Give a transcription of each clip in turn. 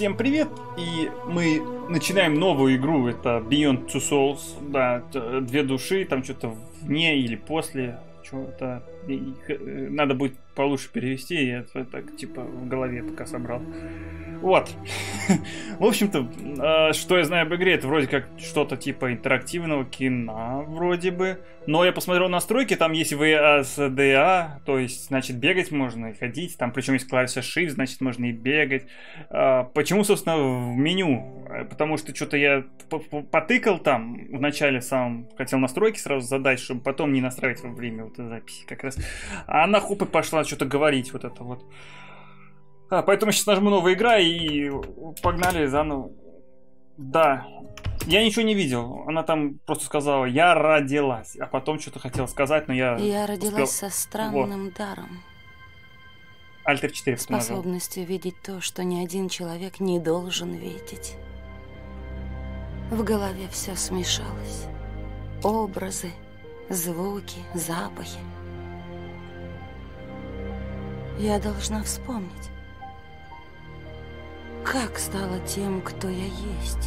Всем привет! И мы начинаем новую игру. Это Beyond Two Souls. Да, две души, там что-то вне или после. Что-то надо будет получше перевести. Я это так типа в голове пока собрал. Вот. В общем-то, что я знаю об игре, это вроде как что-то типа интерактивного кино, вроде бы. Но я посмотрел настройки, там есть VSDA, то есть, значит, бегать можно и ходить. Там причем есть клавиша Shift, значит, можно и бегать. Почему, собственно, в меню? Потому что что-то я потыкал там, вначале сам хотел настройки сразу задать, чтобы потом не настраивать во время вот записи как раз. А она хоп и пошла что-то говорить вот это вот. Поэтому сейчас нажму новая игра и погнали заново. Да, я ничего не видел. Она там просто сказала, я родилась. А потом что-то хотела сказать, но я родилась со странным даром. Alt F4 способностью видеть то, что ни один человек не должен видеть. В голове все смешалось. Образы, звуки, запахи. Я должна вспомнить. Как стала тем, кто я есть?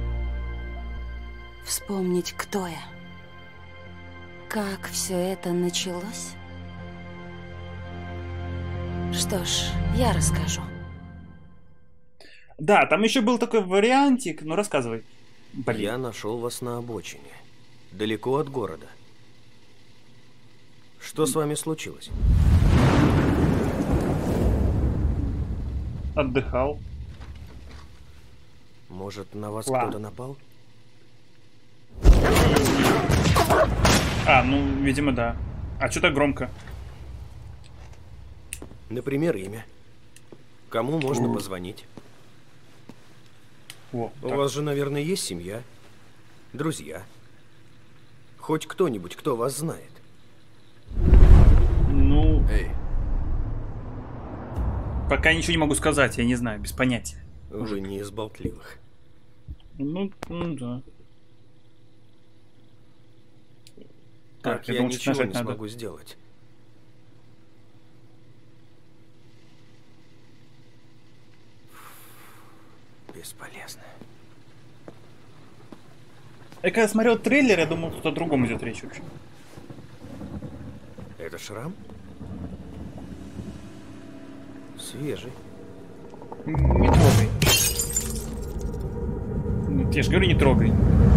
Вспомнить, кто я. Как все это началось? Что ж, я расскажу. Да, там еще был такой вариантик. Ну, рассказывай. Блин. Я нашел вас на обочине. Далеко от города. Что с вами случилось? Отдыхал. Может, на вас кто-то напал? Ну, видимо, да. А что так громко? Например, имя. Кому можно позвонить? У вас же, наверное, есть семья, друзья. Хоть кто-нибудь, кто вас знает. Ну... Эй. Пока ничего не могу сказать, я не знаю, без понятия. Вы не из болтливых. Ну да. Так, я ничего не смогу сделать. Бесполезно. Я когда смотрел трейлер, я думал, кто-то о другом идет речь вообще. Это шрам? Свежий. Не трогай. Я же говорю, не трогай.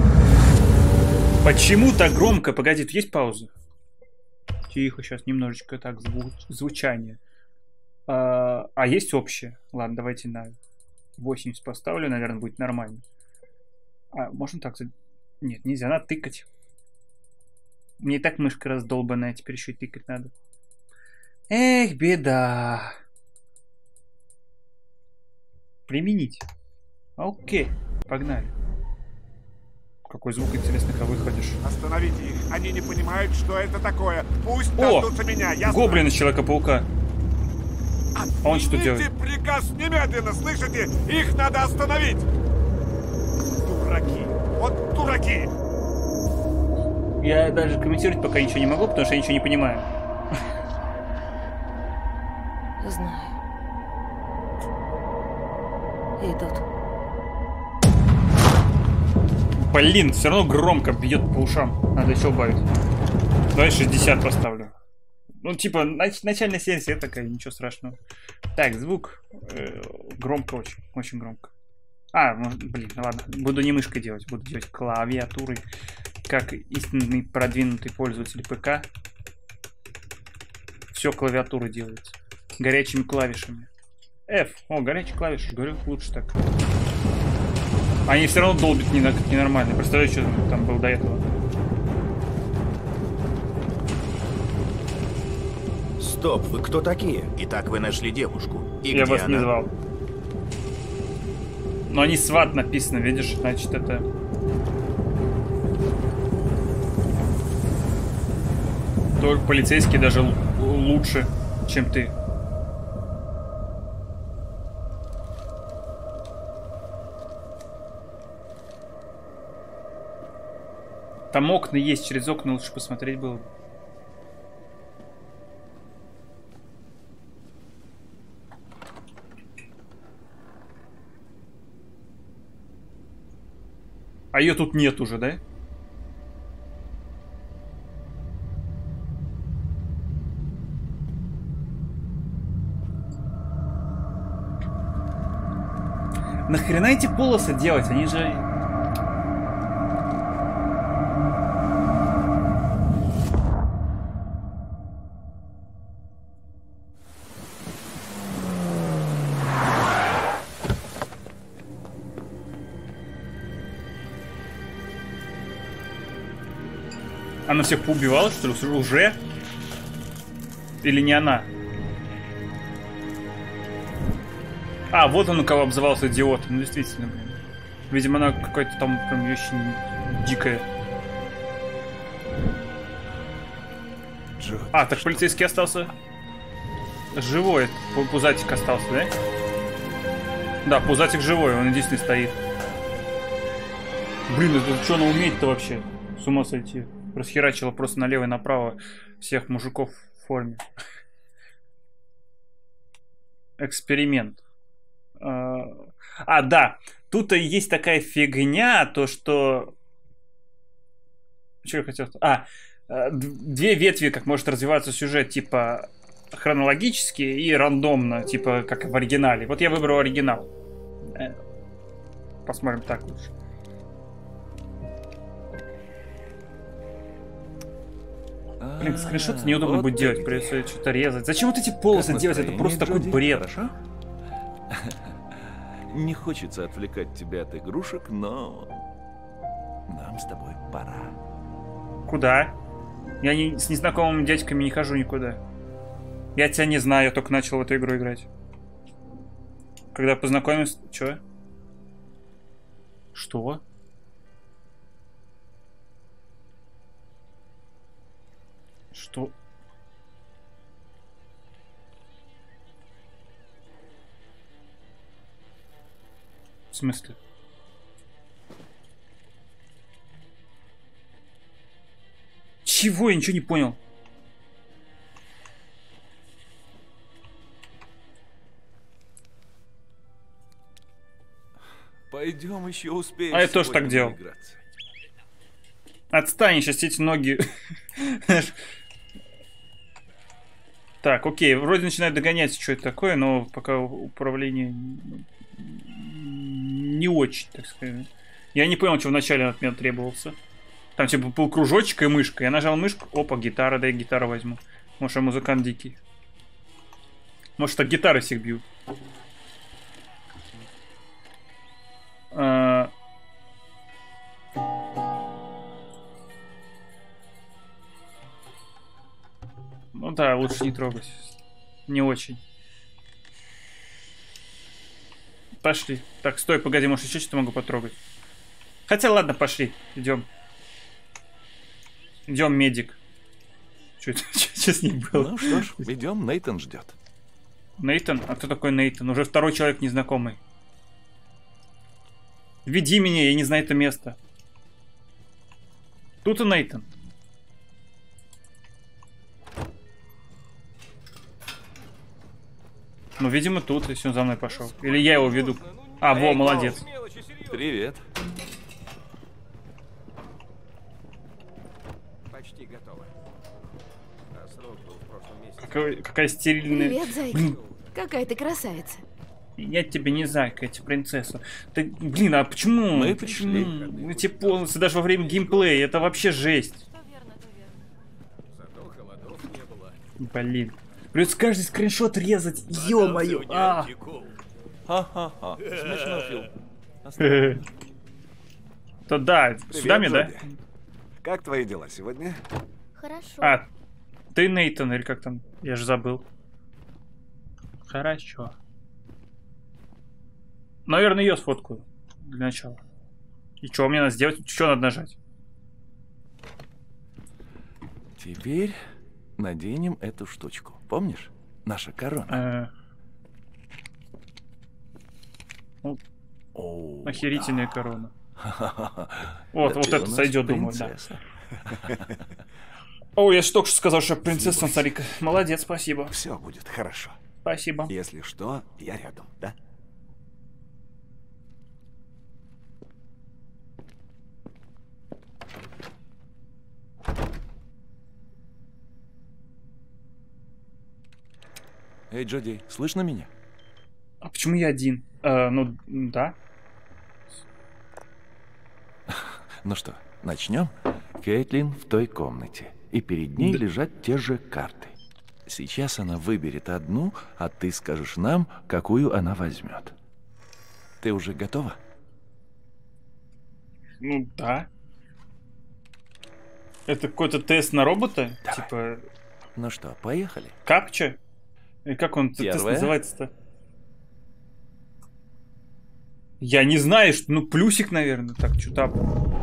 Почему так громко? Погоди, тут есть пауза? Тихо, сейчас немножечко так звучание. Есть общее? Ладно, давайте на 80 поставлю, наверное, будет нормально. Можно так? Нет, нельзя, надо тыкать. Мне и так мышка раздолбанная, теперь еще и тыкать надо. Эх, беда. Применить. Окей, погнали. Какой звук интересный, когда выходишь. Остановите их, они не понимают, что это такое. Пусть дождутся меня, ясно? Гоблин из Человека-паука. А он что делает? Приказ немедленно, слышите? Их надо остановить! Дураки, вот дураки! Я даже комментировать пока ничего не могу, потому что я ничего не понимаю. Знаю. Идут. Блин, все равно громко бьет по ушам. Надо еще убавить. Давай 60 поставлю. Ну, типа, начальная серия такая, ничего страшного. Так, звук громко очень, очень громко. Блин, ладно. Буду не мышкой делать, буду делать клавиатурой. Как истинный продвинутый пользователь ПК. Все клавиатура делается. Горячими клавишами. F. Горячие клавиши. Говорю, лучше так. Они все равно долбят ненормально. Представляешь, что там было до этого. Стоп, вы кто такие? Итак, вы нашли девушку. И я где вас она? не звал. Но они сват написано, видишь? Значит, это... Только полицейский даже лучше, чем ты. Там окна есть, через окна лучше посмотреть было. А ее тут нет уже, да? Нахрена эти полосы делать? Они же... Она всех поубивала, что ли, уже? Или не она? А, вот он у кого обзывался идиот. Ну, действительно, блин. Видимо, она какая-то там прям очень дикая. А, так полицейский остался живой. Пузатик остался, да? Да, пузатик живой, он единственный стоит. Блин, это что она умеет-то вообще? С ума сойти. Расхерачила просто налево и направо всех мужиков в форме. Эксперимент. А, да. Тут есть такая фигня, то что... Что я хотел... две ветви, как может развиваться сюжет, типа хронологически и рандомно, типа как в оригинале. Вот я выбрал оригинал. Посмотрим так лучше. Блин, скриншот неудобно вот будет делать, придется что-то резать. Зачем вот эти полосы делать? Это просто такой бред. Хорошо? Не хочется отвлекать тебя от игрушек, но нам с тобой пора. Куда? Я с незнакомыми дядьками не хожу никуда. Я тебя не знаю, я только начал в эту игру играть. Когда познакомился... Чё? Что? Что? В смысле? Чего? Я ничего не понял. Пойдем еще успеем. А я тоже так делал. Отстань, сейчас эти ноги. Так, окей, вроде начинает догонять, что это такое, но пока управление не очень, так сказать. Я не понял, что вначале от меня требовался. Там типа был кружочек и мышка. Я нажал мышку, опа, гитара, да я гитару возьму. Может, я музыкант дикий. Может, так гитары всех бьют. Ну да, лучше не трогать. Не очень. Пошли. Так, стой, погоди, может еще что-то могу потрогать. Хотя ладно, пошли. Идем. Идем, медик. Что с ней было? Ну что ж, идем, Нейтан ждет. Нейтан? А кто такой Нейтан? Уже второй человек незнакомый. Веди меня, я не знаю это место. Тут и Нейтан. Ну, видимо, тут, если он за мной пошел. Или я его веду. А, во, молодец. Привет. Почти готово. А срок был в прошлом месяце. Какая стерильная... Привет, зайка. Какая ты красавица. Я тебе не зайка, я тебе принцесса. Ты, блин, а почему? Мы почему? Эти полосы даже во время геймплея, это вообще жесть. Блин. Придется каждый скриншот резать, ё-моё. Ха-ха-ха. Смешно, Фил. То да, сюда мне, да? Как твои дела сегодня? Хорошо. А, ты Нейтан, или как там? Я же забыл. Хорошо. Наверное, ее сфоткаю. Для начала. И что мне надо сделать? Что надо нажать? Теперь наденем эту штучку. Помнишь? Наша корона. Ну, О, охерительная да. корона. Вот это сойдет, думаю, да. О, я же только что сказал, что я принцесса, смотри-ка. Молодец, спасибо. Все будет хорошо. Спасибо. Если что, я рядом, да? Эй, Джоди, слышно меня? А почему я один? Ну, да. Ну что, начнем? Кейтлин в той комнате, и перед ней лежат те же карты. Сейчас она выберет одну, а ты скажешь нам, какую она возьмет. Ты уже готова? Ну, да. Это какой-то тест на робота? Давай. Типа, Ну что, поехали? капча? И как он, тест Первое. называется-то? Я не знаю, что... Ну, плюсик, наверное. Так, что-то...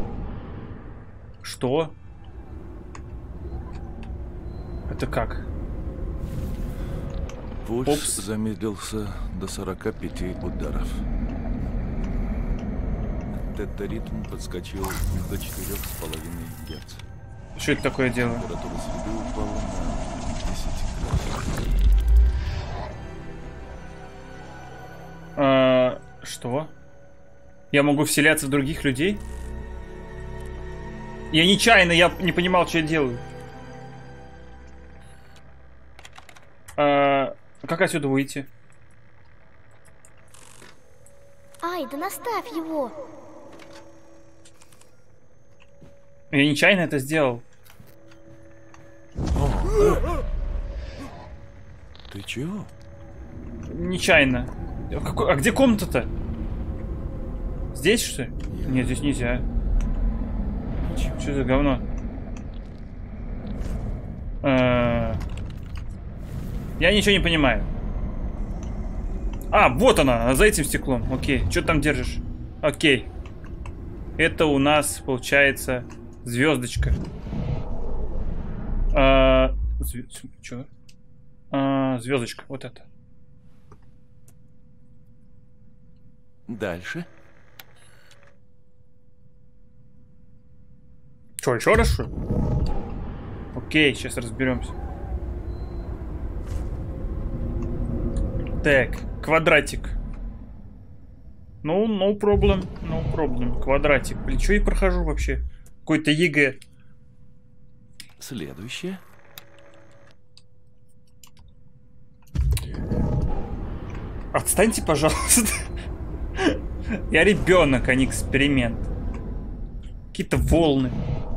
Что? Это как? Пульс Опс. замедлился до 45 ударов. Тета-ритм подскочил до 4,5 Гц. Что это такое дело? Температура среды упала на 10 градусов. Что? Я могу вселяться в других людей? Я нечаянно, я не понимал, что я делаю. Как отсюда выйти? Ай, да наставь его. Я нечаянно это сделал. Ты чего? Нечаянно. А где комната-то? Здесь, что ли? Нет, здесь нельзя. Что за говно? Я ничего не понимаю. А, вот она, за этим стеклом. Окей, что там держишь? Окей. Это у нас, получается, звездочка. Что? Звездочка, вот это. Дальше. Что, еще раз, что ли? Окей, сейчас разберемся. Так, квадратик. Ну, no problem, no problem. Квадратик. Блин, что я прохожу вообще? Какой-то ЕГЭ. Следующее. Отстаньте, пожалуйста. Я ребенок, а не эксперимент. Какие-то волны.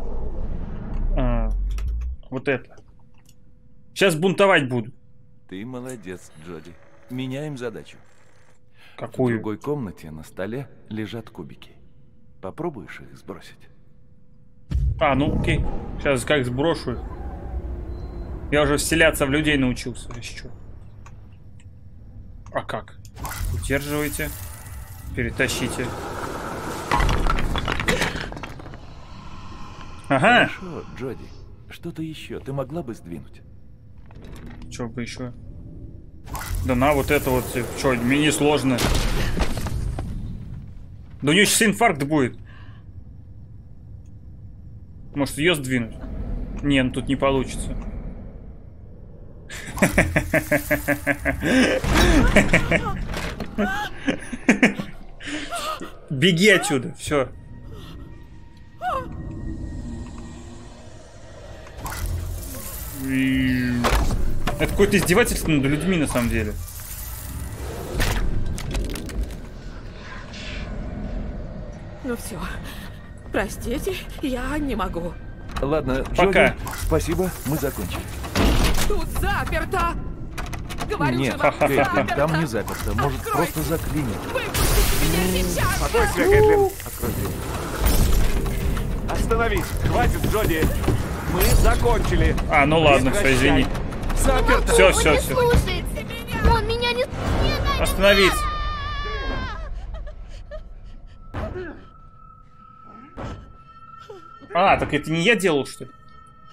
Вот это. Сейчас бунтовать буду. Ты молодец, Джоди. Меняем задачу. В Какую? другой комнате на столе лежат кубики. Попробуешь их сбросить? Ну окей. Сейчас как сброшу их. Я уже вселяться в людей научился. Еще. А как? Удерживайте. Перетащите. Ага. Хорошо, Джоди. Что-то еще ты могла бы сдвинуть? Что бы еще? Да на, вот это вот. Что, мне не сложно. Да у нее сейчас инфаркт будет. Может ее сдвинуть? Не, ну тут не получится. Беги отсюда, все. Это какое-то издевательство над людьми на самом деле. Ну все, простите, я не могу. Ладно, Пока. Джоди, спасибо, мы закончили. Тут заперто! Говорю Нет, же вам, Кейтлин, заперто! там не заперто. Может, Откройте! просто заклинит. Выпустите меня сейчас! Спокойствие, Кэтлин. Открой дверь. Остановись. Хватит, Джоди. Мы закончили. Ну ладно, все, извини. Заперто. Все, Он все, не все. слушает. Он меня не... Нет, Остановись. Так это не я делал, что ли?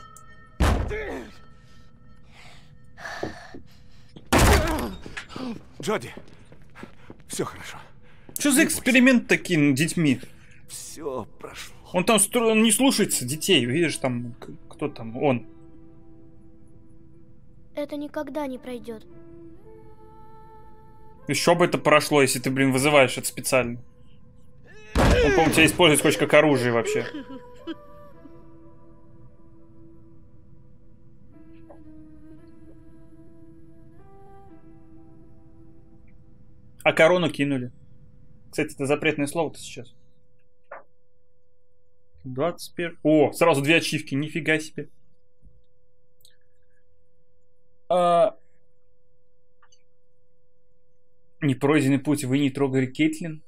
Джоди, все хорошо. Что за эксперимент такие над детьми? Все прошло. Он там он не слушается детей, видишь, там кто там, он. Это никогда не пройдет. Еще бы это прошло, если ты, блин, вызываешь это специально. Он, по-моему, тебя использует хоть как оружие вообще. А корону кинули. Кстати, это запретное слово-то сейчас. 21. О, сразу 2 ачивки, нифига себе. Непройденный путь. Вы не трогали Кейтлин?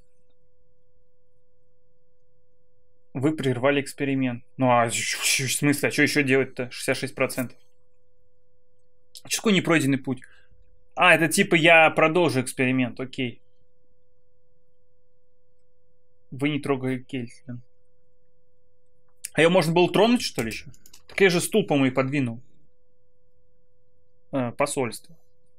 Вы прервали эксперимент. Ну а в смысле? А что еще делать-то? 66%. Что такое непройденный путь? А, это типа я продолжу эксперимент. Окей. Вы не трогали Кейтлин. А ее можно было тронуть, что ли, еще? Так я же стул, по-моему, и подвинул. Посольство.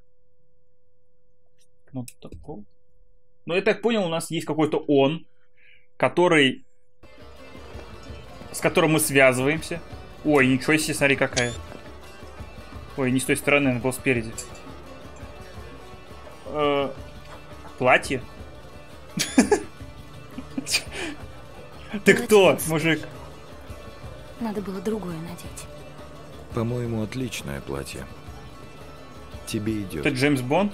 Ну, такого. Ну, я так понял, у нас есть какой-то он, который... С которым мы связываемся. Ой, ничего себе, смотри, какая. Ой, не с той стороны, она была спереди. Платье? Ты кто, мужик? Надо было другое надеть. По-моему, отличное платье. Тебе идет. Ты Джеймс Бонд?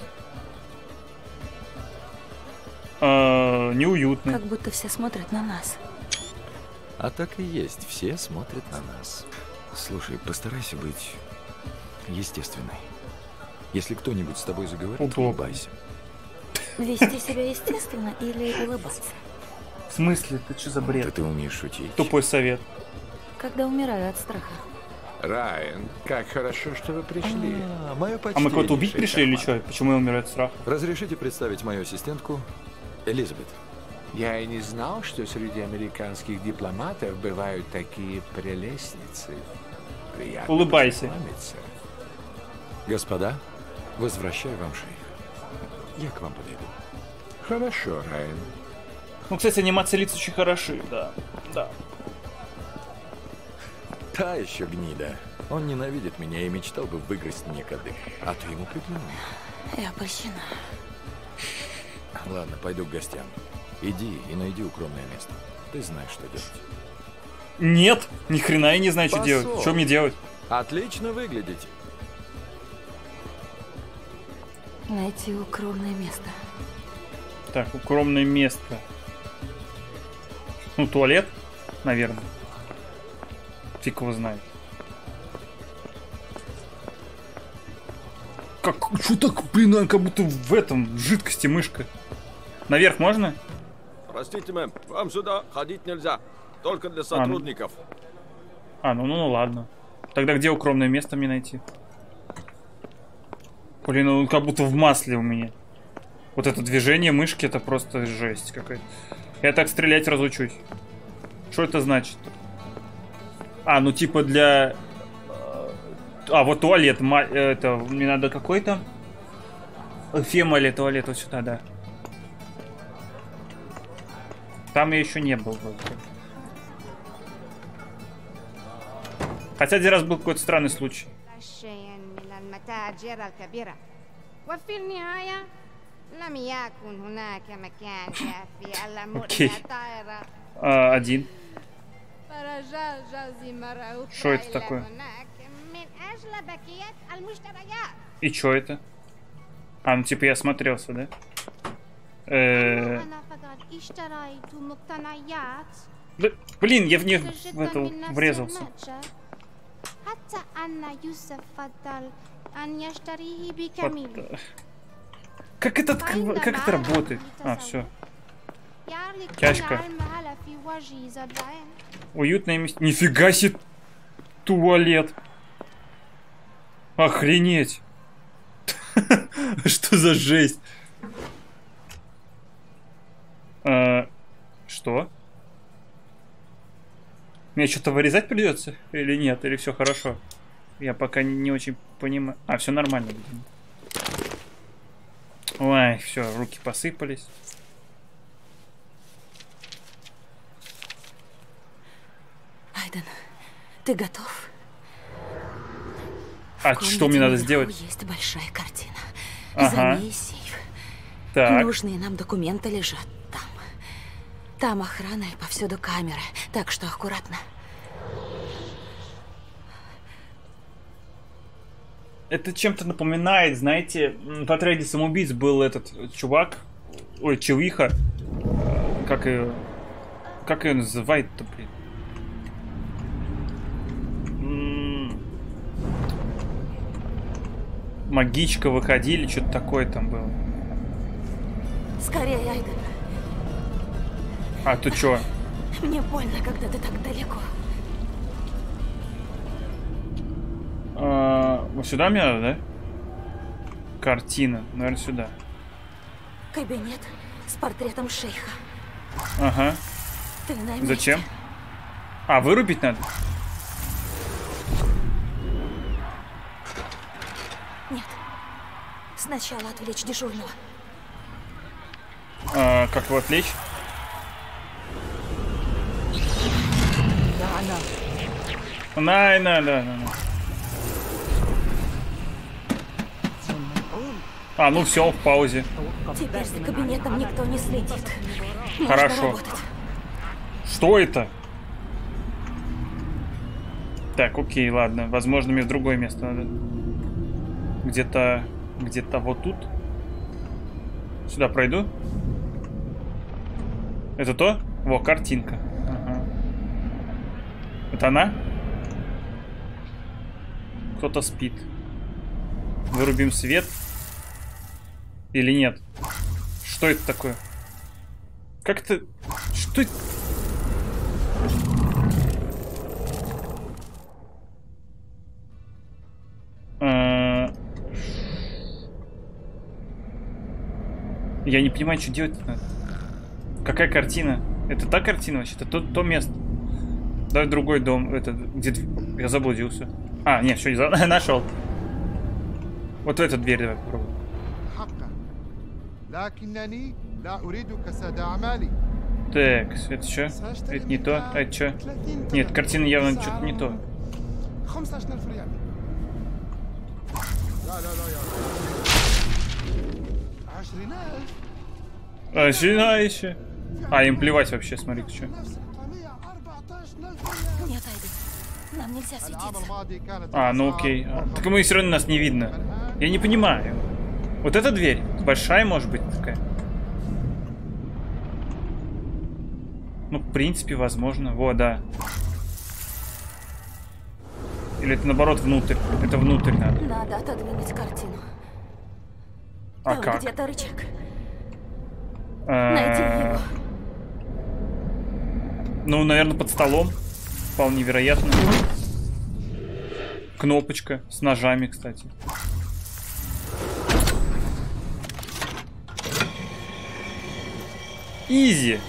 Неуютно. Как будто все смотрят на нас. А так и есть, все смотрят на нас. Слушай, постарайся быть естественной. Если кто-нибудь с тобой заговорит, улыбайся. Вести себя естественно или улыбаться? В смысле? Ты что за бред? Да ты умеешь шутить. Тупой совет. Когда умираю от страха. Райан, как хорошо, что вы пришли. А мы кого-то убить пришли или что? Почему я умираю от страха? Разрешите представить мою ассистентку Элизабет. Я и не знал, что среди американских дипломатов бывают такие прелестницы. Приятно улыбайся. познакомиться. Господа, возвращаю вам шейх. Я к вам подойду. Хорошо, Райан. Ну, кстати, анимации лиц очень хороши, да. Да. Та еще гнида. Он ненавидит меня и мечтал бы выгрызть мне кадык. А ты ему приглянула. Я польщена. Ладно, пойду к гостям. Иди и найди укромное место. Ты знаешь, что делать. Нет, ни хрена я не знаю, что делать. Что мне делать? Отлично выглядите. Найти укромное место. Так, укромное место. Ну, туалет, наверное. Фиг его знает. Как? Что так, блин, как будто в этом, в жидкости мышка. Наверх можно? Простите, мэм, вам сюда ходить нельзя. Только для сотрудников. Ну ладно. Тогда где укромное место мне найти? Блин, он как будто в масле у меня. Вот это движение мышки, это просто жесть какая-то. Я так стрелять разучусь. Что это значит? А, ну типа для... А, вот туалет. Это, мне надо какой-то... Фемали туалет вот сюда, да. Там я еще не был. Хотя один раз был какой-то странный случай. Окей. Один. Что это такое? И что это? А, ну типа я смотрелся, да? Да, блин, я в них в эту врезался. Вот. Как это работает? А, все. Тяжко. Уютное место. Нифига себе туалет. Охренеть. Что за жесть? Что? Мне что-то вырезать придется? Или нет? Или все хорошо? Я пока не очень понимаю. А, все нормально. Ой, все, руки посыпались. Айден, ты готов? А что мне надо сделать? Есть большая картина. Ага. За ней сейф. Так. Нужные нам документы лежат там. Там охрана и повсюду камеры. Так что аккуратно. Это чем-то напоминает, знаете, в отряде самоубийц был этот чувак, Ой, Чевиха. Как ее называют-то, блин? Магичка выходили, что-то такое там было. Скорее, Айден. А ты чё? Мне больно, когда ты так далеко. Вот сюда мне надо, да? Картина. Наверное, сюда. Кабинет с портретом шейха. Ага. Ты на месте. Зачем? А, вырубить надо? Нет. Сначала отвлечь дежурного. Как его отвлечь? Да. А, ну все, в паузе. Теперь за кабинетом никто не следит. Можно Хорошо. работать. Что это? Так, окей, ладно. Возможно, мне в другое место надо. Где-то вот тут. Сюда пройду. Это то? Во, картинка. Ага. Это она? Кто-то спит. Вырубим свет. Или нет? Что это такое? Как это... Что это? Я не понимаю, что делать надо. Какая картина? Это та картина вообще? Это то место. Давай другой дом. Это где я заблудился. А, нет, все, нашел. Вот в эту дверь давай попробуем. Так, это что? Это не то? А это что? Нет, картина явно что-то не то. Жена еще. А, им плевать вообще, смотри, что. Нет, Айден. Нам нельзя светиться. А, ну окей. Так мы все равно нас не видно. Я не понимаю. Вот эта дверь большая, может быть, такая. Ну, в принципе, возможно. Во, да. Или это наоборот внутрь? Это внутрь надо. Надо отодвинуть картину. А там как? где-то рычаг. Найди его. Ну, наверное, под столом. Вполне вероятно. Кнопочка с ножами, кстати. Изи.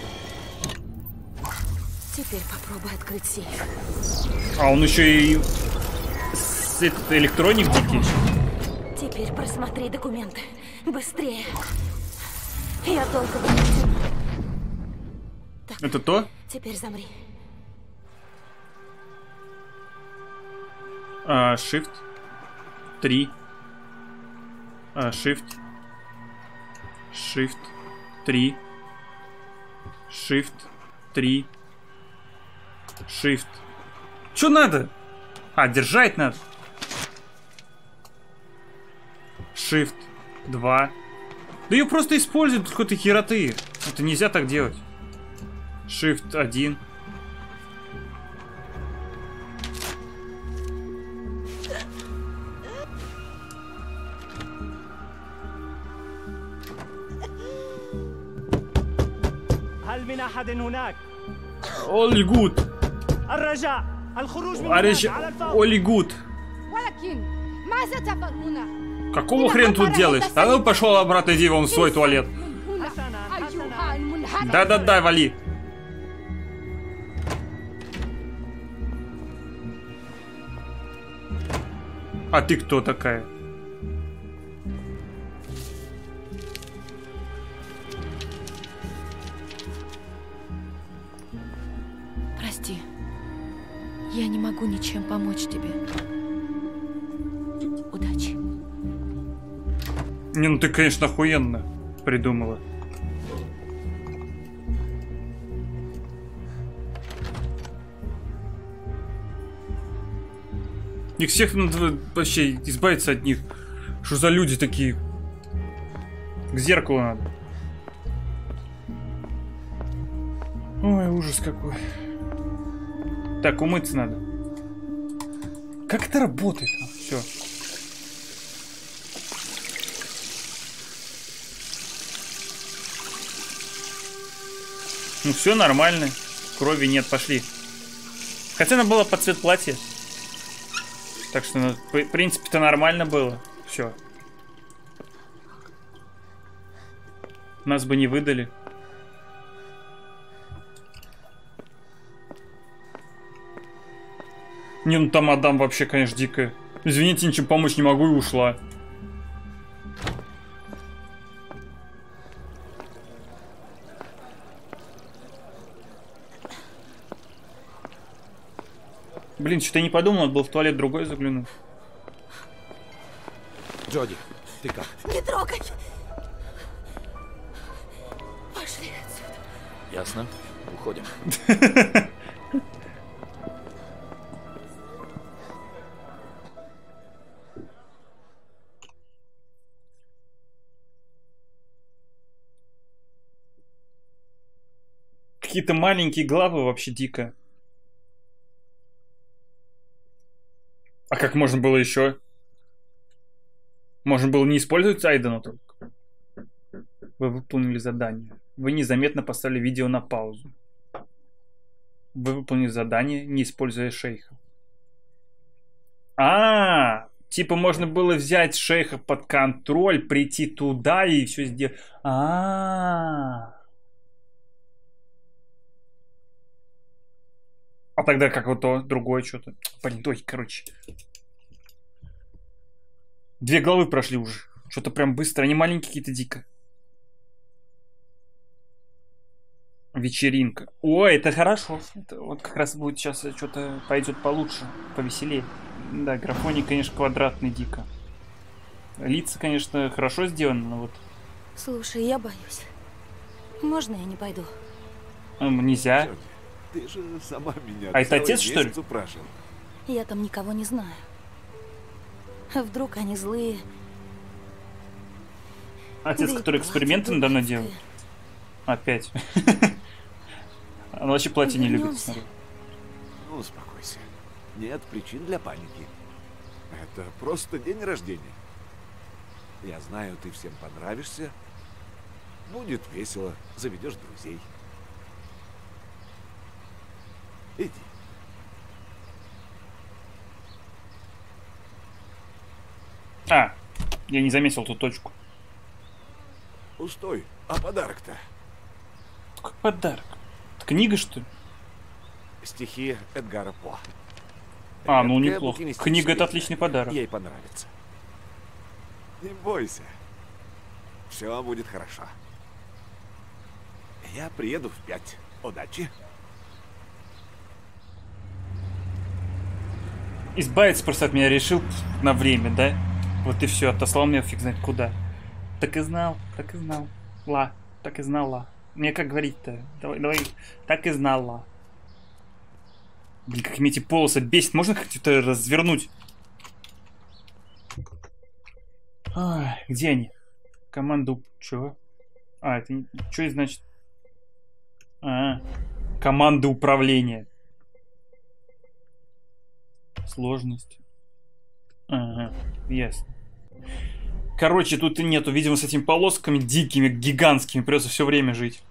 Теперь попробуй открыть сейф. А он еще и этот электроник дикий. Теперь просмотри документы. Быстрее. Я только вытяну. Так, это то? Теперь замри. Shift 3. Shift 3. Shift 3. Shift. Что надо? А, держать надо. Shift 2. Да ее просто используют какой-то хероты. Это нельзя так делать. Shift 1. All good. All good. Какого хрена тут делаешь? А ну пошел обратно, иди вон в свой туалет. Да-да-да, вали. А ты кто такая? Прости. Я не могу ничем помочь тебе. Удачи. Не, ну ты, конечно, охуенно придумала. Их всех надо вообще избавиться от них. Что за люди такие? К зеркалу надо. Ой, ужас какой. Так, умыться надо. Как это работает? Все. Ну все нормально. Крови нет, пошли. Хотя она была под цвет платья. Так что, ну, в принципе-то нормально было. Все. Нас бы не выдали. Не, ну там мадам вообще, конечно, дикая. Извините, ничем помочь не могу, и ушла. Блин, что-то я не подумал, надо было в туалет другой заглянуть. Джоди, ты как? Не трогай! Пошли отсюда. Ясно. Уходим. Какие-то маленькие главы вообще дико. А как можно было еще? Можно было не использовать Айдена только. Вы выполнили задание. Вы незаметно поставили видео на паузу. Вы выполнили задание, не используя шейха. Типа можно было взять шейха под контроль, прийти туда и все сделать. А тогда как вот то, другое что-то. Блин, ой, короче. 2 главы прошли уже. Что-то прям быстро. Они маленькие какие-то дико. Вечеринка. Ой, это хорошо. Это вот как раз будет сейчас что-то пойдет получше, повеселее. Да, графоник, конечно, квадратный дико. Лица, конечно, хорошо сделаны, но вот... Слушай, я боюсь. Можно я не пойду? Нельзя. Ты же сама меня это отец, что ли? Упрашивал. Я там никого не знаю. Вдруг они злые. Отец, да который эксперименты надо мной делает. Опять. Он вообще платье не любит, смотри. Ну, успокойся. Нет причин для паники. Это просто день рождения. Я знаю, ты всем понравишься. Будет весело, заведешь друзей. Иди. Я не заметил ту точку. Пустой. А подарок-то? Какой подарок? Это книга, что ли? Стихи Эдгара По. Ну неплохо. Книга — это отличный подарок. Ей понравится. Не бойся. Все будет хорошо. Я приеду в 5. Удачи. Избавиться просто от меня решил на время, да? Вот и все, отослал меня фиг знает куда. Так и знал, так и знал. Так и знала. Мне как говорить-то? Давай, так и знала. Блин, как мне эти полосы бесит. Можно как-то развернуть? Где они? Команду... Чего? Это не... Что это значит? Команда управления. Сложность. Ясно. Короче, тут и нету, видимо, с этими полосками дикими, гигантскими. Придется все время жить.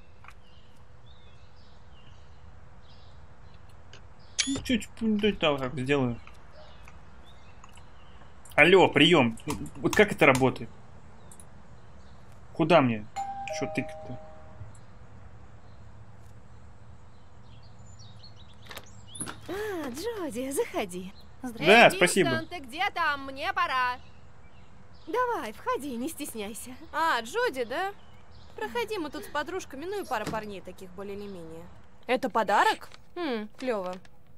Чуть так сделаю. Алло, прием. Вот как это работает? Куда мне? Что тыкать-то? Джоди, заходи. Да, спасибо. Ты где там? Мне пора. Давай, входи, не стесняйся. Джоди, да? Проходи, мы тут с подружками, ну и пара парней таких более или менее. Это подарок? Клево.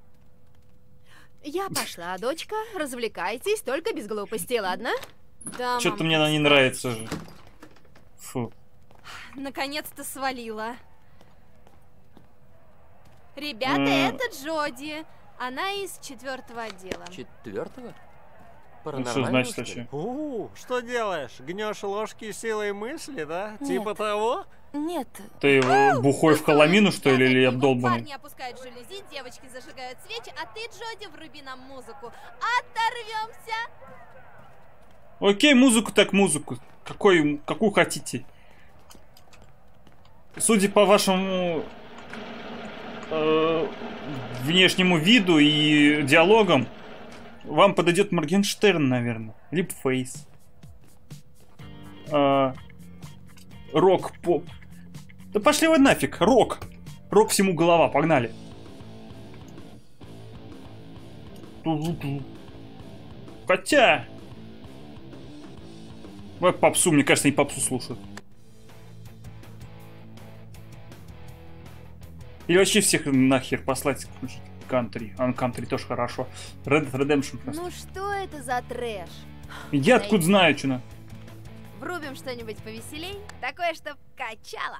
Я пошла, дочка. Развлекайтесь, только без глупостей, ладно? Да, Что-то мне она не нравится же. Фу. Наконец-то свалила. Ребята, это Джоди. Она из 4-го отдела. 4-го? Что значит вообще? Что делаешь? Гнешь ложки силой мысли, да? Типа того? Нет. Ты бухой в коломину, что ли, или обдолбанный? Парни опускают жалюзи, девочки зажигают свечи, а ты, Джоди, вруби нам музыку. Оторвемся! Окей, музыку так музыку. Какую хотите. Судя по вашему внешнему виду и диалогам, вам подойдет Моргенштерн, наверное. Либо Фейс. Рок-поп. Да пошли вы нафиг, рок. Рок всему голова, погнали. Хотя... Попсу, мне кажется, они попсу слушают. Или вообще всех нахер послать кантри. А кантри тоже хорошо. Red Dead Redemption просто. Ну что это за трэш? Я откуда знаю, что на... Врубим что-нибудь повеселей, такое, чтоб качало.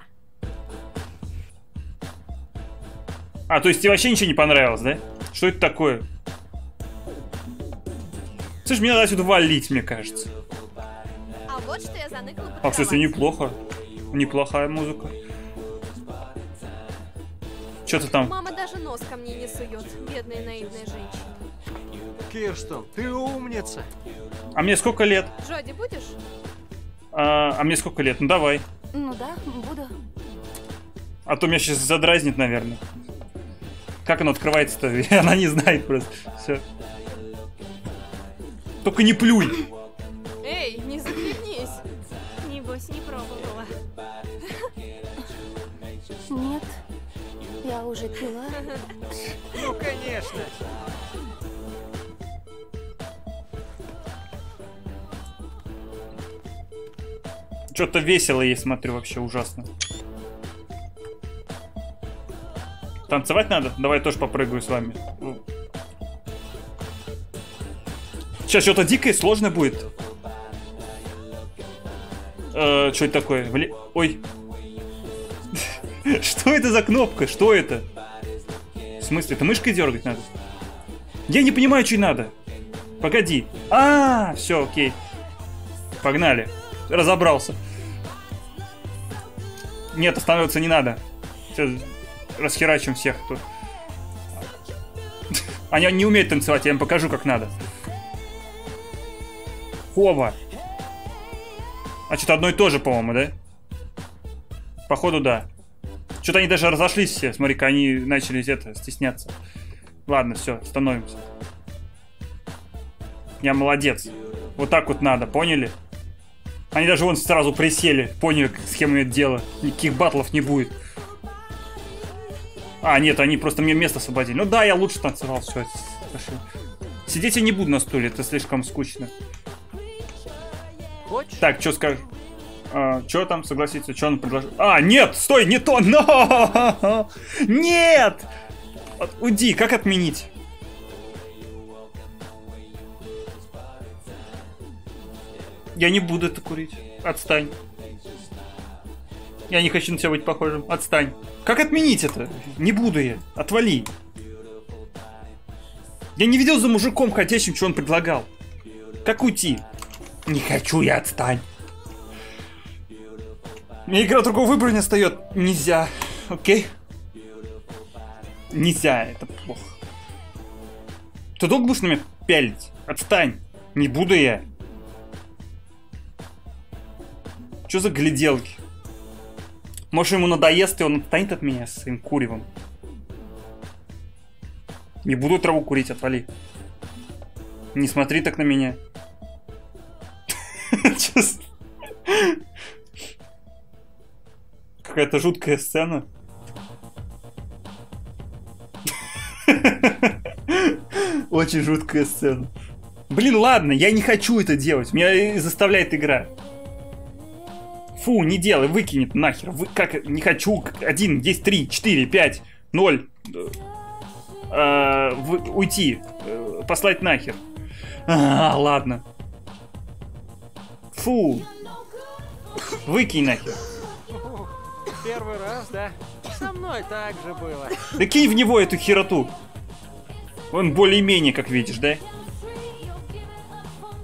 А, то есть тебе вообще ничего не понравилось, да? Что это такое? Слушай, мне надо отсюда валить, мне кажется. А вот что я заныкала под А, кстати, неплохо. Неплохая музыка. Что ты там? Мама даже нос ко мне не сует, бедная наивная женщина. Кирстен, ты умница. А мне сколько лет? Джоди, будешь? А мне сколько лет? Ну давай. Ну да, буду. А то меня сейчас задразнит, наверное. Как оно открывается-то? Она не знает просто. Все. Только не плюй. Эй, не захлебнись. Небось, не пробовала. Нет, я уже пила. Ну, конечно. Что-то весело ей, смотрю, вообще ужасно. Танцевать надо? Давай я тоже попрыгаю с вами. Сейчас что-то дикое, сложно будет. Что это такое? Ой. Что это за кнопка? Что это? В смысле, это мышкой дергать надо? Я не понимаю, что надо. Погоди. Все, окей. Погнали. Разобрался. Нет, останавливаться не надо. Сейчас расхерачим всех тут. Они не умеют танцевать, я им покажу, как надо. Хова. А что-то одно и то же, по-моему, да? Походу, да. Что-то они даже разошлись все. Смотри-ка, они начали стесняться. Ладно, все, становимся. Я молодец. Вот так вот надо, поняли? Они даже вон сразу присели, поняли, схему это дело. Никаких батлов не будет. Нет, они просто мне место освободили. Ну да, я лучше танцевал, все. Сидеть я не буду на стуле, это слишком скучно. Хочешь? Так, что скажешь? Что там, согласиться? Что он предложил? Нет, стой, не то! Но! Нет! Уйди, как отменить? Я не буду это курить. Отстань. Я не хочу на тебя быть похожим. Отстань. Как отменить это? Не буду я. Отвали. Я не видел за мужиком ходящим, что он предлагал. Как уйти? Не хочу я, отстань. Мне игра другого выбора не остается. Нельзя. Окей? Нельзя, это плохо. Ты долго будешь на меня пялить? Отстань. Не буду я. Что за гляделки? Может, ему надоест, и он отстанет от меня с своим куревом. Не буду траву курить, отвали. Не смотри так на меня. Какая-то жуткая сцена. Очень жуткая сцена. Блин, ладно, я не хочу это делать. Меня заставляет игра. Фу, не делай, выкинет нахер. Как, не хочу. 1, есть 3, 4, 5, 0. Уйти. Послать нахер. Ладно. Фу. Выкинь нахер. Первый раз, да? Со мной так же было. Да кинь в него эту хероту. Он более-менее, как видишь, да?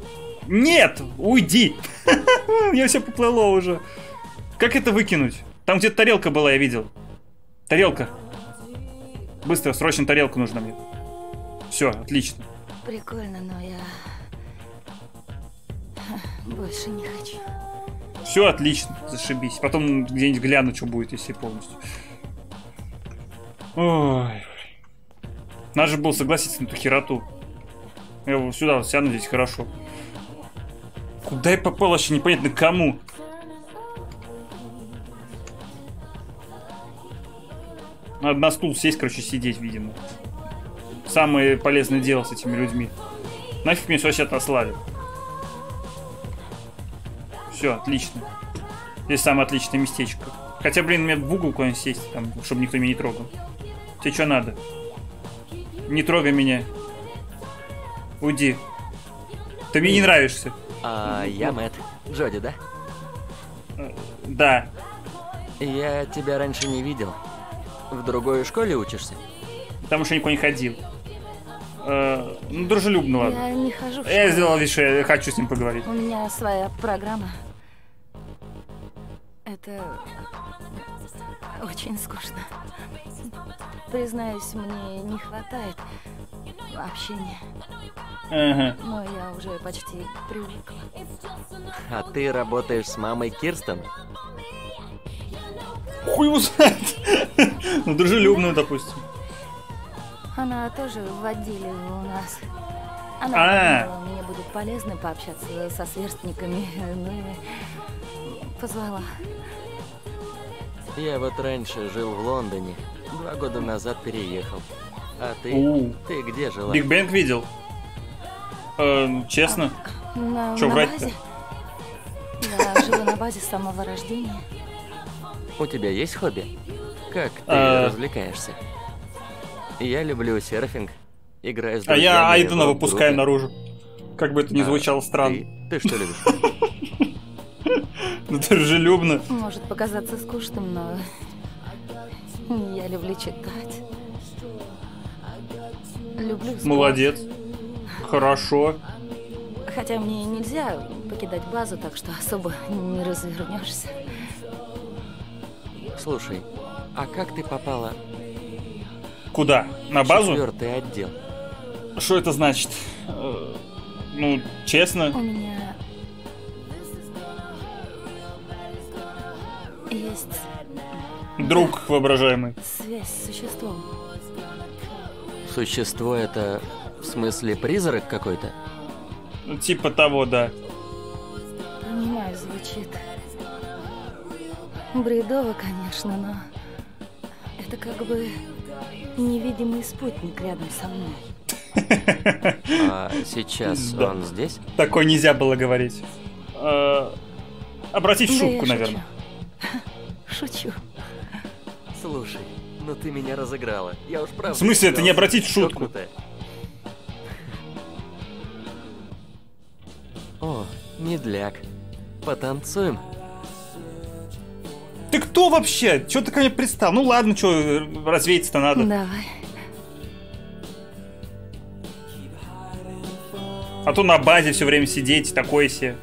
Нет! Уйди! Я все поплыло уже. Как это выкинуть? Там где-то тарелка была, я видел. Тарелка. Быстро, срочно тарелку нужна мне. Все, отлично. Прикольно, но я больше не хочу. Все отлично, зашибись. Потом где-нибудь гляну, что будет, если полностью. Ой. Надо же было согласиться на эту хероту. Я вот сюда вот сяду, здесь хорошо. Куда я попал, вообще непонятно кому. Надо на стул сесть, короче, сидеть, видимо. Самое полезное дело с этими людьми. Нафиг мне вообще отослали. Все, отлично. Здесь самое отличное местечко. Хотя, блин, мне в угол куда-нибудь сесть, там, чтобы никто меня не трогал. Тебе что надо? Не трогай меня. Уйди. Ты мне не нравишься. Я Мэтт. Джоди, да? Да. Я тебя раньше не видел. В другой школе учишься? Там еще никто не ходил. Ну, дружелюбно, ладно. Я не хожу в школу. Я сделал вид, что я хочу с ним поговорить. У меня своя программа. Это очень скучно. Признаюсь, мне не хватает общения. Ага. Но я уже почти привыкла. А ты работаешь с мамой Кирстен? Хуй его знает. Ну, дружелюбную, допустим. Она тоже в отделе у нас. Она думала, мне будет полезно пообщаться со сверстниками. Ну и позвала. Я вот раньше жил в Лондоне. 2 года назад переехал. А ты? Ты где жила? Биг Бэнг видел. Честно? Что врать-то? Я живу на базе с самого рождения. У тебя есть хобби? Как ты развлекаешься? Я люблю серфинг. Играю с друзьями. А я Айдена выпускаю наружу. Как бы это ни звучало странно. Ты что любишь? Ну, дружелюбно. Может показаться скучным, но я люблю читать. Люблю спорт. Молодец. Хорошо. Хотя мне нельзя покидать базу, так что особо не развернешься. Слушай, а как ты попала? Куда? На базу? 4-й отдел. Что это значит? Ну, честно. У меня есть друг воображаемый. Связь с существом. Существо это в смысле призрак какой-то? Типа того, да. Понимаю, звучит бредово, конечно, но это как бы невидимый спутник рядом со мной. А сейчас он здесь? Такое нельзя было говорить. Обратить в шутку, наверное. Шучу. Слушай, ну ты меня разыграла. Я уж правда. В смысле, это не обратить в шутку? О, медляк. Потанцуем? Ты кто вообще? Чё ты ко мне пристал? Ну ладно, чё, развеяться-то надо. Давай. А то на базе все время сидеть, такое себе.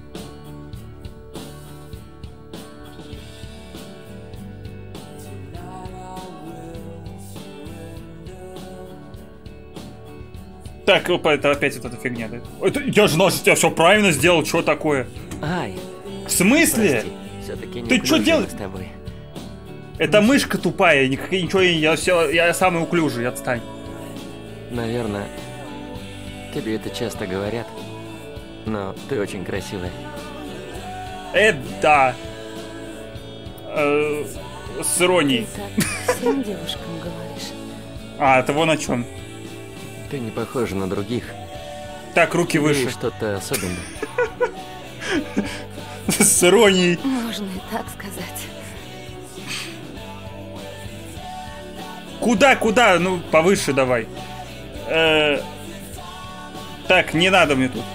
Так, опа, это опять вот эта фигня, да? Это, я же знал, что я все правильно сделал, что такое? Ай. В смысле? Ты что делаешь? Это мышка тупая, ничего, я самый уклюжий, отстань. Наверное, тебе это часто говорят, но ты очень красивая. Да. С иронией. Ты так всем девушкам говоришь. А, это вон о чем. Ты не похожа на других. Так, руки выше. Что-то особенное. С иронией. Можно и так сказать. Куда? Ну, повыше давай. Так, не надо мне тут.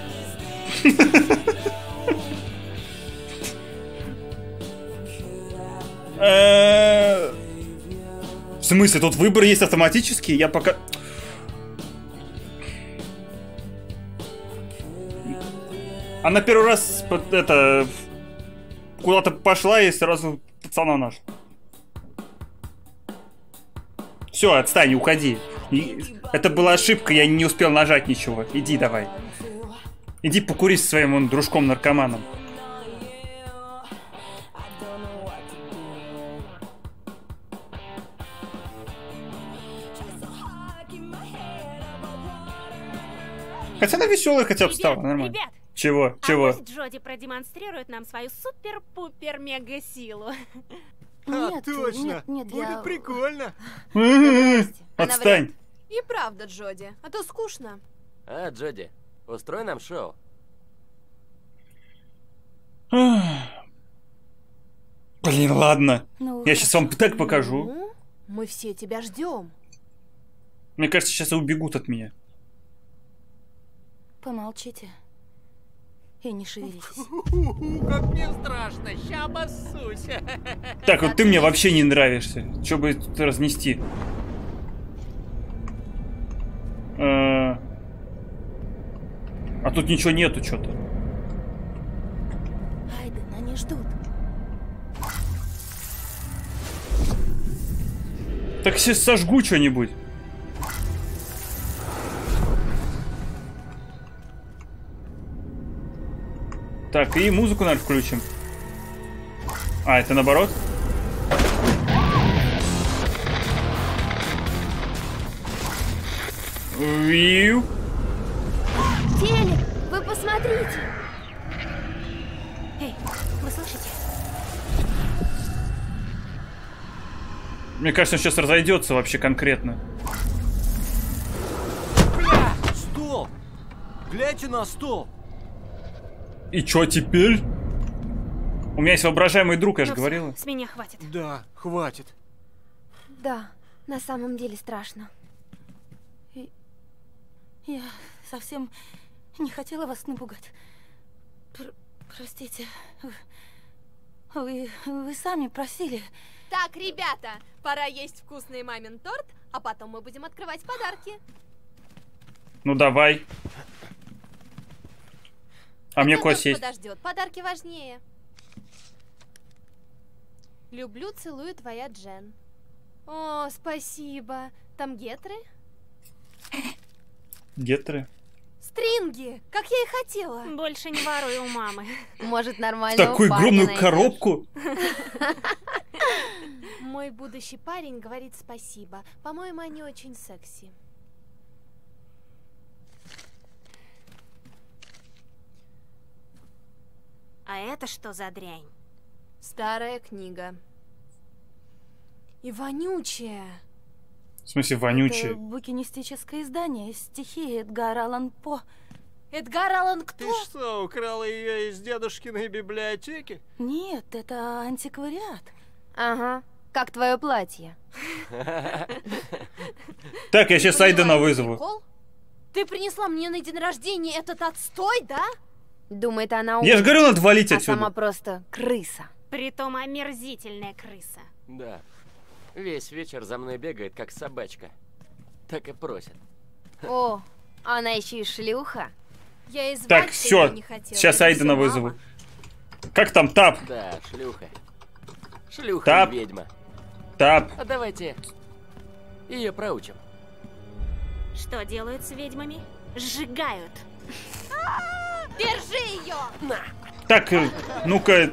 В смысле, тут выбор есть автоматический? Я пока... Она первый раз это куда-то пошла и сразу пацана нашла. Все, отстань, уходи. Это была ошибка, я не успел нажать ничего. Иди давай. Иди покури со своим вон дружком-наркоманом. Хотя она веселая хотя бы стала, нормально. Ребят, чего? Чего? Пусть Джоди продемонстрирует нам свою супер-пупер-мега-силу. Нет, точно. Нет, будет прикольно. Отстань. И правда, Джоди, а то скучно. А, Джоди, устрой нам шоу. Блин, ладно. Ну, я сейчас вам так покажу. Ну, мы все тебя ждем. Мне кажется, сейчас убегут от меня. Помолчите. И не шевелитесь. Как мне страшно, ща обоссусь. Так, вот ты мне вообще не нравишься. Че бы тут разнести? А тут ничего нету, что-то. Айден, они ждут. Так сейчас сожгу что-нибудь. Так, и музыку, наверное, включим. А, это наоборот? Виу. Телек, вы посмотрите. Эй, вы слышите? Мне кажется, он сейчас разойдется вообще конкретно. Бля, стол! Гляньте на стол! И чё теперь? У меня есть воображаемый друг, я же Ну, говорила. с меня хватит. Да, хватит. Да, на самом деле страшно. Я совсем не хотела вас напугать. Простите. Вы сами просили. Так, ребята, пора есть вкусный мамин торт, а потом мы будем открывать подарки. Ну давай. А мне кость есть. Подождет, подарки важнее. Люблю, целую, твоя Джен. О, спасибо. Там гетры? Гетры? Стринги, как я и хотела. Больше не воруй у мамы. Может, нормально. Такую огромную коробку? Мой будущий парень говорит спасибо. По-моему, они очень секси. А это что за дрянь? Старая книга. И вонючая. В смысле вонючие? Это букинистическое издание, стихи Эдгара Аллан По. Эдгар Аллан кто? Ты что, украла ее из дедушкиной библиотеки? Нет, это антиквариат. Ага, как твое платье. Так, я сейчас Айдена вызову. Прикол? Ты принесла мне на день рождения этот отстой, да? Думает, она Я же говорю, надо валить отсюда. сама просто крыса. Притом омерзительная крыса. Да. Весь вечер за мной бегает, как собачка. Так и просит. О, она еще и шлюха. Я и звать Так, тебя все. не хотела. Сейчас Это Айдена всё вызову. мама. Как там тап? Да, шлюха. Шлюха Тап. и ведьма. Тап. А давайте ее проучим. Что делают с ведьмами? Сжигают. Держи ее! Так, ну-ка.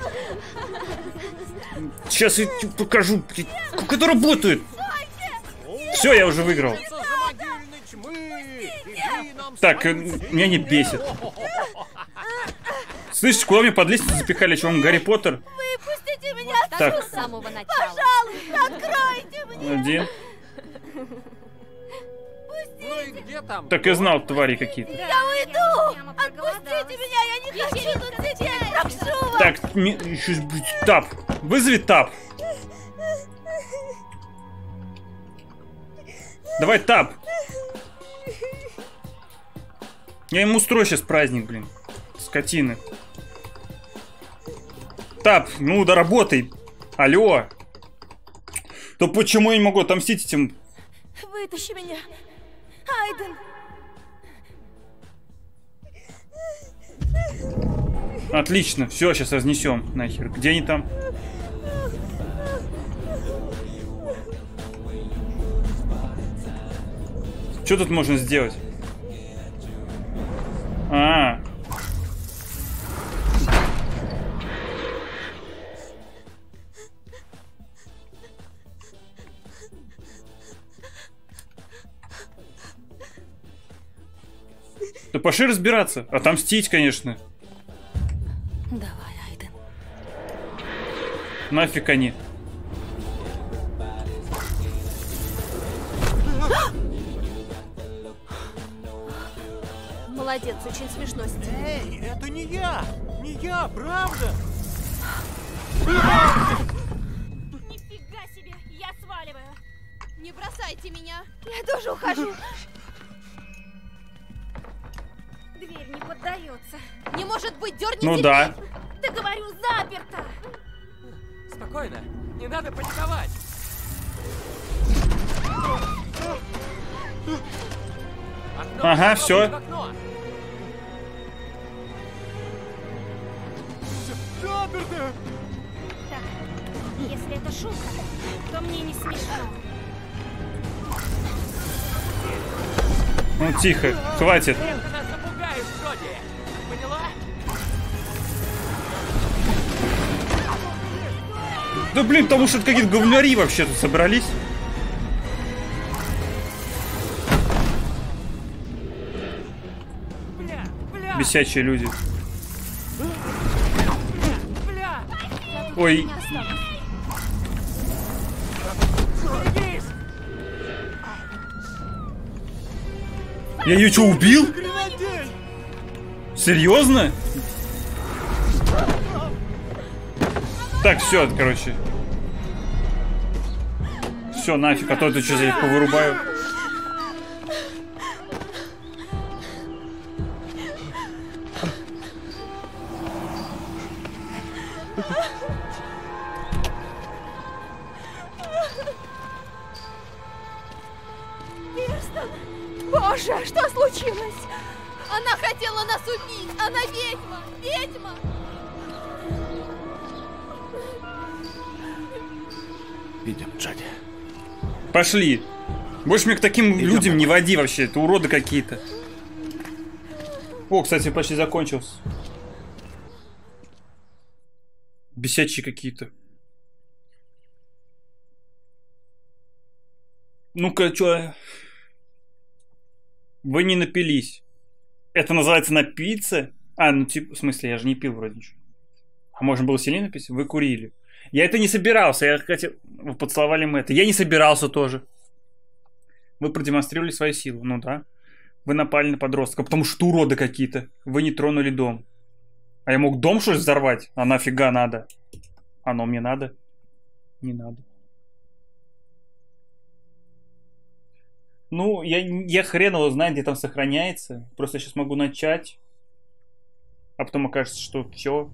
Сейчас я тебе покажу, как это работает. Все, я уже выиграл. Так, меня не бесит. Слышишь, куда меня под лестницу запихали? Что, он Гарри Поттер? Выпустите меня Так. с самого начала. Пожалуйста, откройте мне. Один. Ну и где там? Так и знал, твари какие-то. Я уйду! Отпустите меня, я не хочу тут сидеть! Прошу вас! Так, еще тап. Вызови тап. Давай тап. Я ему устрою сейчас праздник, блин. Скотины. Тап, ну да работай. Алло. То почему я не могу отомстить этим? Вытащи меня. Айден. Отлично, все, сейчас разнесем нахер. Где они там? Что тут можно сделать? Да пошли разбираться. Отомстить, конечно. Давай, Айден. Нафиг они. Молодец, очень смешно. Эй, это не я! Не я, правда! Нифига себе, я сваливаю. Не бросайте меня. Я тоже ухожу. Дверь не поддается. Не может быть, дерните. Ну да. Да говорю, заперто. Спокойно, не надо паниковать. Ага, все. Заперто! Так, если это шутка, то мне не смешно. Ну тихо, хватит. Ты нас запугаешь, Джоди. Поняла? Да блин, потому что это какие-то говняри вообще тут собрались. Бесячие люди. Ой. Я ее что, убил? Серьезно? Так, все, короче. Все, нафиг, а то это что, я их повырубаю. Кирстен! Боже, что случилось? Она хотела нас убить! Она ведьма! Ведьма! Идем, Джоди. Пошли. Больше меня к таким людям не води вообще. Это уроды какие-то. О, кстати, почти закончился. Бесячие какие-то. Ну-ка, чё? Вы не напились. Это называется напиться? А, ну типа, в смысле, я же не пил вроде ничего. А можно было сильнее напиться? Вы курили. Я это не собирался, я хотел... Вы поцеловали Мэтта. Я не собирался тоже. Вы продемонстрировали свою силу, ну да. Вы напали на подростка, потому что уроды какие-то. Вы не тронули дом. А я мог дом что ли взорвать? А нафига надо? Оно мне надо? Не надо. Ну, я хрен его знаю, где там сохраняется. Просто сейчас могу начать. А потом окажется, что все.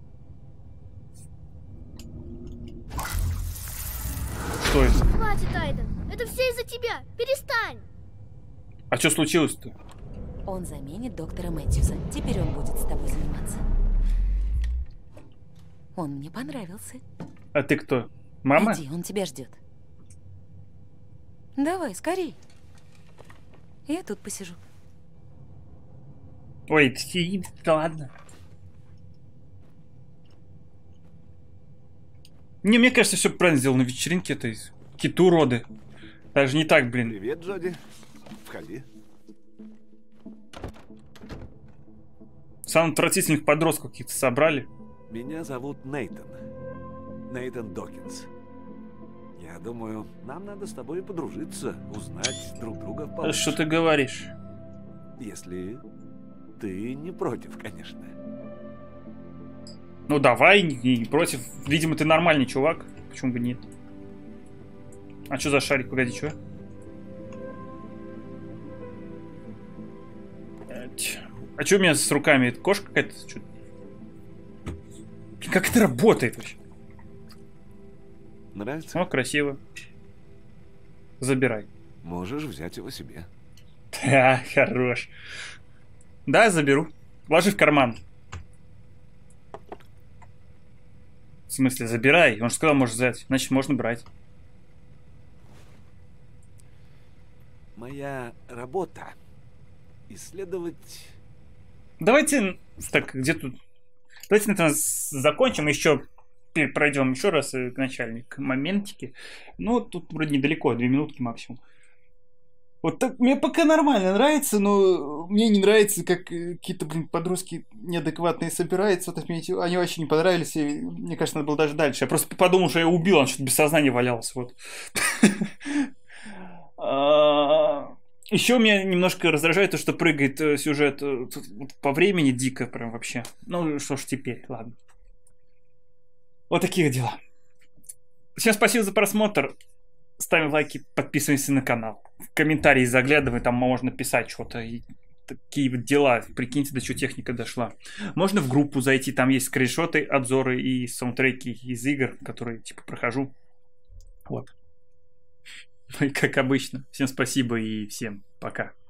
Что это? Хватит, Айден. Это все из-за тебя. Перестань. А что случилось-то? Он заменит доктора Мэтьюса. Теперь он будет с тобой заниматься. Он мне понравился. А ты кто? Мама? Иди, он тебя ждет. Давай, скорей. Я тут посижу. Ой, да ладно. Не, мне кажется, все правильно сделано на вечеринке. Это какие-то уроды. Даже не так, блин. Привет, Джоди. Входи. Самых отвратительных подростков каких-то собрали. Меня зовут Нейтан. Нейтан Докинс. Я думаю, нам надо с тобой подружиться, узнать друг друга получше. Что ты говоришь? Если ты не против, конечно. Ну давай, не против. Видимо, ты нормальный чувак. Почему бы нет? А что за шарик? Погоди, что? А что у меня с руками? Это кошка какая-то? Как это работает вообще? Нравится? О, красиво. Забирай. Можешь взять его себе. Да, хорош. Да, заберу. Ложи в карман. В смысле, забирай. Он же сказал, можешь взять. Значит, можно брать. Моя работа — исследовать... Давайте, так, где тут... Давайте на этом закончим, еще пройдем еще раз к начальник моментики. Ну, тут вроде недалеко, 2 минутки максимум. Вот так, мне пока нормально нравится, но мне не нравится, как какие-то, подростки неадекватные собираются. Вот мне они вообще не понравились, и мне кажется, надо было даже дальше. Я просто подумал, что я убил, он что-то без сознания валялся, вот. Еще меня немножко раздражает то, что прыгает сюжет по времени дико прям вообще. Ну, что ж теперь, ладно. Вот такие дела. Всем спасибо за просмотр. Ставим лайки, подписываемся на канал. В комментарии заглядывай, там можно писать что-то. И такие вот дела. Прикиньте, до чего техника дошла. Можно в группу зайти, там есть скриншоты, обзоры и саундтреки из игр, которые типа прохожу. Вот. Ну и как обычно. Всем спасибо и всем пока.